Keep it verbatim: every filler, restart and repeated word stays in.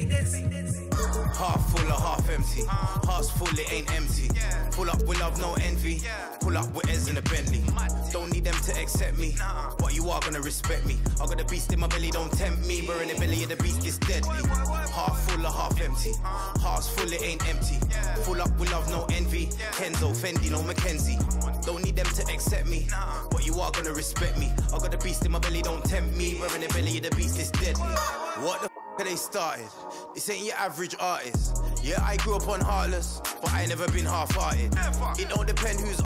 Half full or half empty. Heart's full, it ain't empty. Pull up with love, no envy. Pull up with Ez in a Bentley. Don't need them to accept me, but you are gonna respect me. I got the beast in my belly, don't tempt me. But in the belly of the beast is deadly. Half full or half empty. Heart's full, it ain't empty. Full up with love, no envy. Kenzo, Fendi, no Mackenzie. Don't need them to accept me, but you are gonna respect me. I got the beast in my belly, don't tempt me. But in the belly of the beast is deadly. What the f*** are they started? This ain't your average artist. Yeah, I grew up on Heartless, but I ain't never been half-hearted. It don't depend who's